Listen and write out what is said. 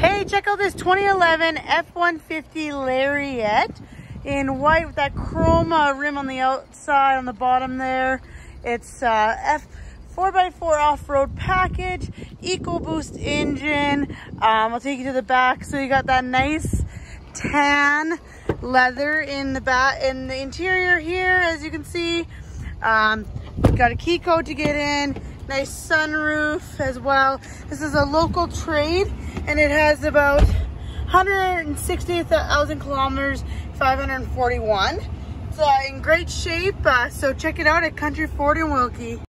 Hey, check out this 2011 F-150 Lariat in white with that chrome rim on the outside, on the bottom there. It's F4x4 off-road package, EcoBoost engine. I'll take you to the back. So you got that nice tan leather in the interior here, as you can see. Got a key code to get in. Nice sunroof as well. This is a local trade and it has about 160,000 kilometers, 541. It's in great shape, so check it out at Country Ford in Wilkie.